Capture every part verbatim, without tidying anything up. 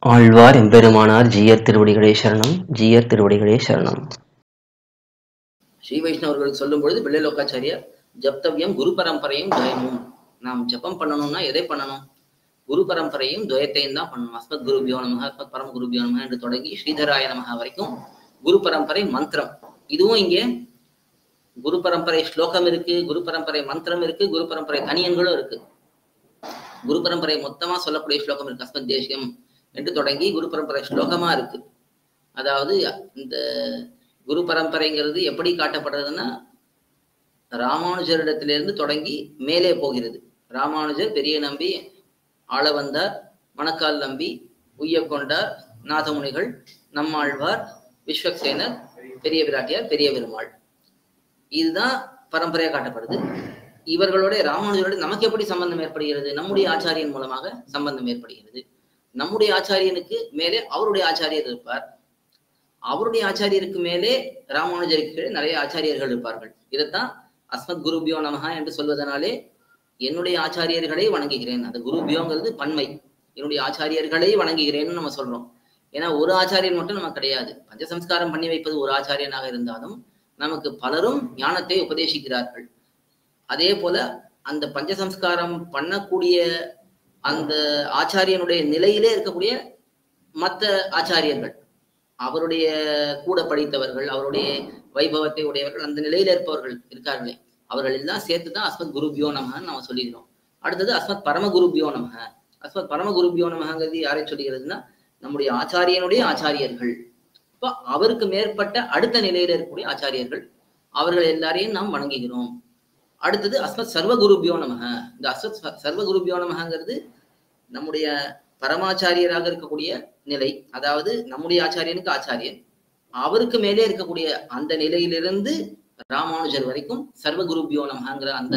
ஆழ்வார் எம்பெருமானார் ஜீயர் திருவடிகளே சரணம். ஜீயர் திருவடிகளே சரணம். ஸ்ரீ வைஷ்ணவர்களுக்கு சொல்லும் பொழுது பிள்ளைலோக்காச்சாரியார் ஜப்தவ்யம் குரு பரம்பரையும் துவயமும். நாம் ஜபம் பண்ணணும்னா எதை பண்ணணும்? குரு பரம்பரையும் துவயத்தையும் தான் பண்ணணும். அஸ்மத் குருபியோ நமஹ, அஸ்மத் பரம குருபியோ நமஹ என்று தொடங்கி ஸ்ரீதராய நமஹ வரைக்கும் குரு பரம்பரை மந்திரம். இதுவும் இங்கே குரு பரம்பரை ஸ்லோகம் இருக்கு, குரு பரம்பரை மந்திரம் இருக்கு, குரு பரம்பரை தனியன்களும் இருக்கு. குரு பரம்பரை மொத்தமா சொல்லக்கூடிய ஸ்லோகம் இருக்கு. அஸ்மத் தேசியம் என்று தொடங்கி குரு பரம்பரை ஸ்லோகமா இருக்கு. அதாவது இந்த குரு பரம்பரைங்கிறது எப்படி காட்டப்படுறதுன்னா, ராமானுஜரிடத்திலிருந்து தொடங்கி மேலே போகிறது. ராமானுஜர் பெரிய நம்பி ஆள வந்தார், மணக்கால் நம்பி உய்ய கொண்டார், நாதமுனிகள், நம்மாழ்வார், விஸ்வக்சேனர், பெரிய பிராட்டியார், பெரிய பெருமாள். இதுதான் பரம்பரையா காட்டப்படுது. இவர்களோட ராமானுஜரோட நமக்கு எப்படி சம்பந்தம் ஏற்படுகிறது? நம்முடைய ஆச்சாரியன் மூலமாக சம்பந்தம் ஏற்படுகிறது. நம்முடைய ஆச்சாரியனுக்கு மேலே அவருடைய ஆச்சாரியர் இருப்பார். அவருடைய ஆச்சாரியருக்கு மேலே ராமானுஜருக்கு நிறைய ஆச்சாரியர்கள் இருப்பார்கள். இதைத்தான் அஸ்மத் குருபியோ நமஹா என்று சொல்வதனாலே என்னுடைய ஆச்சாரியர்களை வணங்குகிறேன். அந்த குருபியோங்கிறது பன்மை. என்னுடைய ஆச்சாரியர்களை வணங்குகிறேன்னு நம்ம சொல்றோம். ஏன்னா ஒரு ஆச்சாரியன் மட்டும் நமக்கு கிடையாது. பஞ்சசம்ஸ்காரம் பண்ணி வைப்பது ஒரு ஆச்சாரியனாக இருந்தாலும் நமக்கு பலரும் ஞானத்தை உபதேசிக்கிறார்கள். அதே போல அந்த பஞ்சசம்ஸ்காரம் பண்ணக்கூடிய அந்த ஆச்சாரியனுடைய நிலையிலே இருக்கக்கூடிய மற்ற ஆச்சாரியர்கள், அவருடைய கூட படித்தவர்கள், அவருடைய வைபவத்தை உடையவர்கள், அந்த நிலையில இருப்பவர்கள் இருக்கார்களே, அவர்கள் எல்லாம் சேர்த்துதான் அஸ்மத் குருபியோ நமஹன்னு நம்ம சொல்லிக்கிறோம். அடுத்தது அஸ்மத் பரம குருபியோ நமஹ. அஸ்மத் பரம குருபியோ நமஹங்கிறது யாரை சொல்லுகிறதுன்னா, நம்முடைய ஆச்சாரியனுடைய ஆச்சாரியர்கள். இப்ப அவருக்கு மேற்பட்ட அடுத்த நிலையில இருக்கக்கூடிய ஆச்சாரியர்கள், அவர்கள் எல்லாரையும் நாம் வணங்குகிறோம். அடுத்தது அஸ்மத் சர்வ குருபியோ நமஹ. இந்த அஸ்மத் சர்வ குருபியோ நமஹங்கிறது நம்முடைய பரமாச்சாரியராக இருக்கக்கூடிய நிலை. அதாவது நம்முடைய ஆச்சாரியனுக்கு ஆச்சாரியன், அவருக்கு மேலே இருக்கக்கூடிய அந்த நிலையிலிருந்து ராமானுஜர் வரைக்கும் சர்வ குருபியோ நமஹங்கிற அந்த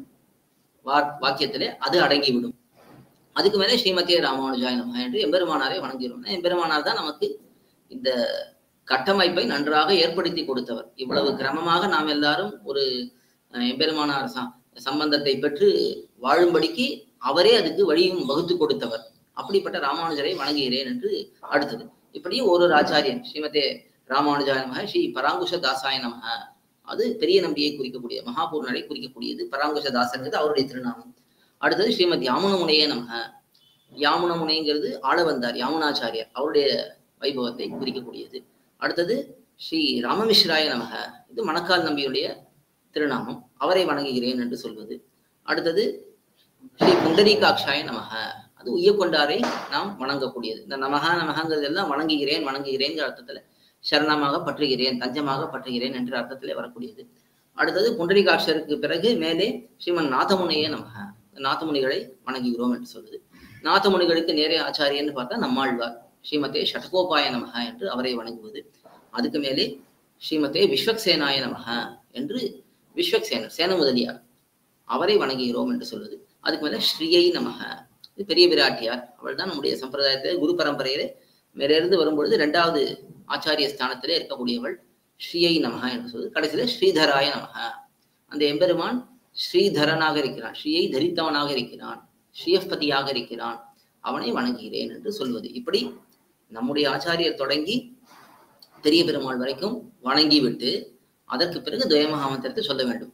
வா வாக்கியத்திலே அது அடங்கிவிடும். அதுக்கு மேலே ஸ்ரீமதியே ராமானுஜாய நமஹ என்று எம்பெருமானாரை வணங்குகிறோம். எம்பெருமானார் தான் நமக்கு இந்த கட்டமைப்பை நன்றாக ஏற்படுத்தி கொடுத்தவர். இவ்வளவு கிரமமாக நாம் எல்லாரும் ஒரு எம்பெருமானார் சம்பந்தத்தை பெற்று வாழும்படிக்கு அவரே அதுக்கு வழியும் வகுத்து கொடுத்தவர். அப்படிப்பட்ட ராமானுஜரை வணங்குகிறேன் என்று அடுத்தது. இப்படி ஒரு ஆச்சாரியன் ஸ்ரீமதே ராமானுஜாய நமஹ, ஸ்ரீ பராங்குஷ தாசாய நமஹ. அது பெரிய நம்பியை குறிக்கக்கூடிய மகாபூர்ணரை குறிக்கக்கூடியது. பராங்குஷ தாசங்கிறது அவருடைய திருநாமம். அடுத்தது ஸ்ரீமத் யாமுனமுனையே நமஹ. யாமுனமுனைங்கிறது ஆள வந்தார் யாமுனாச்சாரியர், அவருடைய வைபவத்தை குறிக்கக்கூடியது. அடுத்தது ஸ்ரீ ராமமிஸ்ராய நமஹ. இது மணக்கால் நம்பியுடைய திருநாமம், அவரை வணங்குகிறேன் என்று சொல்வது. அடுத்தது ஸ்ரீ புண்டரீகாட்சாய நமஹ. அது உய்யக்கொண்டாரை நாம் வணங்கக்கூடியது. இந்த நமஹா நமஹங்கிறது எல்லாம் வணங்குகிறேன் வணங்குகிறேன் அர்த்தத்துல சரணமாக பற்றுகிறேன், தஞ்சமாக பற்றுகிறேன் என்ற அர்த்தத்திலே வரக்கூடியது. அடுத்தது புண்டரீகாட்சருக்கு பிறகு மேலே ஸ்ரீமன் நாதமுனையே நமஹ. நாதமுனிகளை வணங்குகிறோம் என்று சொல்வது. நாதமுனிகளுக்கு நேரே ஆச்சாரியன்னு பார்த்தா நம்மாழ்வார், ஸ்ரீமதே ஷட்கோபாய நமஹ என்று அவரை வணங்குவது. அதுக்கு மேலே ஸ்ரீமதே விஸ்வக்சேனாய நமஹ என்று விஸ்வக்சேனர் சேன முதலியார், அவரை வணங்குகிறோம் என்று சொல்வது. அதுக்கு மேல ஸ்ரீயை நமஹ. இது பெரிய பிராட்டியார், அவள் தான் நம்முடைய சம்பிரதாயத்திலே குரு பரம்பரையிலே மேலிருந்து வரும்பொழுது இரண்டாவது ஆச்சாரிய ஸ்தானத்திலே இருக்கக்கூடியவள். ஸ்ரீயை நமஹ என்று சொல்வது. கடைசியில ஸ்ரீதராய நமஹ. அந்த எம்பெருமான் ஸ்ரீதரனாக இருக்கிறான், ஸ்ரீயை தரித்தவனாக இருக்கிறான், ஸ்ரீயப்பதியாக இருக்கிறான், அவனை வணங்குகிறேன் என்று சொல்வது. இப்படி நம்முடைய ஆச்சாரியர் தொடங்கி பெரிய பெருமாள் வரைக்கும் வணங்கிவிட்டு அதற்கு பிறகு துவயமகாமந்திரத்தை சொல்ல வேண்டும்.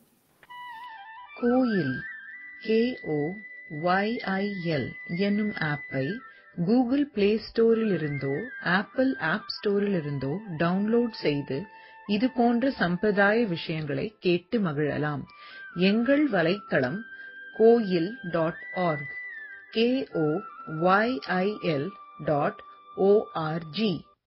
Koyil K O Y I L என்னும் ஆப்பை கூகுள் பிளே ஸ்டோரில் இருந்தோ ஆப்பிள் ஆப் ஸ்டோரில் இருந்தோ டவுன்லோட் செய்து இது போன்ற சம்பிரதாய விஷயங்களை கேட்டு மகிழலாம். எங்கள் வலைத்தளம் Koyil dot org, K O Y I L dot O R G.